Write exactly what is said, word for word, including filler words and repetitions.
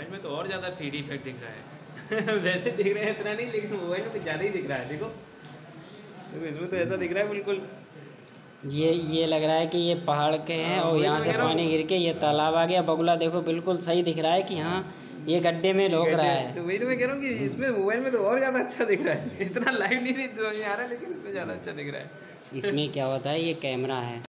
Live में तो और ज़्यादा थ्री डी इफेक्ट दिख रहा है वैसे दिख रहे हैं इतना नहीं, लेकिन मोबाइल में कुछ ज़्यादा ही दिख रहा है। देखो देखो इसमें तो ऐसा दिख रहा है बिल्कुल, ये ये लग रहा है कि ये पहाड़ के हैं और यहाँ से पानी गिर के ये तालाब आ गया। बगुला देखो बिल्कुल सही दिख रहा है कि हाँ ये गड्ढे में रोक रहा है। तो वही तो मैं कह रहा हूँ कि इसमें मोबाइल में तो और ज़्यादा अच्छा दिख रहा है, इतना लाइव नहीं समझ में आ रहा है, लेकिन इसमें ज़्यादा अच्छा दिख रहा है। इसमें क्या होता है, ये कैमरा है।